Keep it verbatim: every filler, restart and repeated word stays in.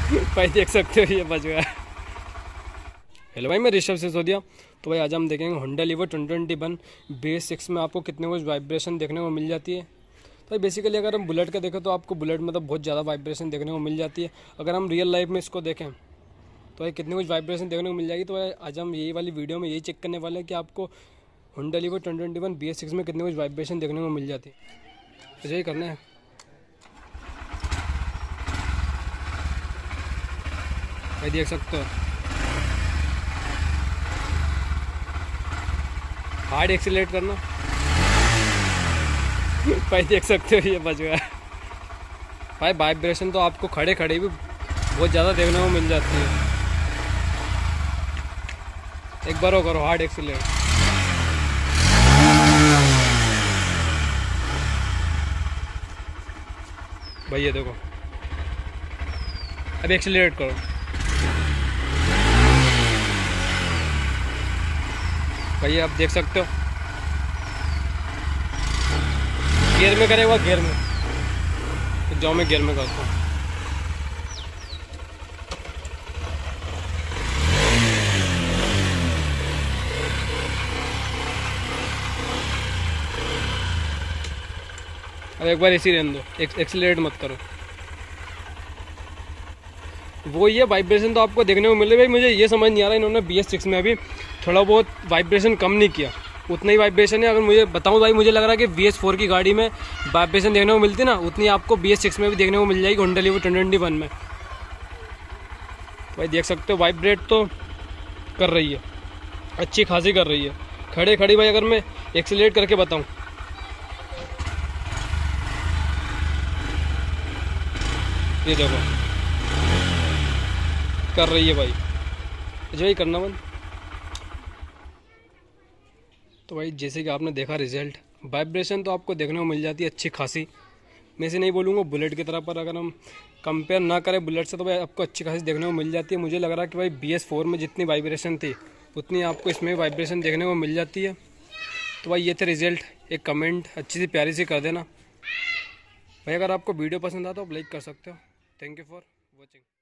भाई देख सकते हो ये बच गया। हेलो भाई, मैं ऋषभ सिसोदिया। तो भाई आज हम देखेंगे Honda Livo twenty twenty one B S six में आपको कितने कुछ वाइब्रेशन देखने को मिल जाती है। तो भाई बेसिकली अगर हम बुलेट का देखें तो आपको बुलेट में तो बहुत ज़्यादा वाइब्रेशन देखने को मिल जाती है। अगर हम रियल लाइफ में इसको देखें तो भाई कितने कुछ वाइब्रेशन देखने को मिल जाएगी। तो भाई आज हम यही वाली वीडियो में यही चेक करने वाले हैं कि आपको Honda Livo twenty twenty one B S six में कितने कुछ वाइब्रेशन देखने को मिल जाती है। तो यही करना है। भाई देख सकते हो हार्ड एक्सीलरेट करना। भाई देख सकते हो ये बच गया। भाई वाइब्रेशन तो आपको खड़े खड़े भी बहुत ज़्यादा देखने को मिल जाती है। एक बार और करो हार्ड एक्सीलरेट। भाई ये देखो, अब एक्सीलरेट करो। भाई आप देख सकते हो गियर में करेगा, गियर में तो जाओ मैं गियर में करता हूँ। अब एक बार इसी रहने दो, एक्सीलरेट मत करो। वो ये वाइब्रेशन तो आपको देखने को मिले। भाई मुझे ये समझ नहीं आ रहा इन्होंने बी एस सिक्स में अभी थोड़ा बहुत वाइब्रेशन कम नहीं किया, उतना ही वाइब्रेशन है। अगर मुझे बताऊं भाई, मुझे लग रहा है कि बी एस फोर की गाड़ी में वाइब्रेशन देखने को मिलती ना, उतनी आपको बी एस सिक्स में भी देखने को मिल जाएगी Honda Livo twenty twenty one में। भाई देख सकते हो वाइब्रेट तो कर रही है, अच्छी खासी कर रही है खड़े खड़ी। भाई अगर मैं एक्सीलरेट करके बताऊँ, ये देखो कर रही है भाई, जो ही करना बंद। तो भाई जैसे कि आपने देखा रिजल्ट, वाइब्रेशन तो आपको देखने को मिल जाती है अच्छी खासी। मैं से नहीं बोलूँगा बुलेट की तरह, पर अगर हम कंपेयर ना करें बुलेट से तो भाई आपको अच्छी खासी देखने को मिल जाती है। मुझे लग रहा है कि भाई बी एस फोर में जितनी वाइब्रेशन थी उतनी आपको इसमें वाइब्रेशन देखने को मिल जाती है। तो भाई ये थे रिजल्ट। एक कमेंट अच्छी सी प्यारी सी कर देना भाई। अगर आपको वीडियो पसंद आता तो आप लाइक कर सकते हो। Thank you for watching.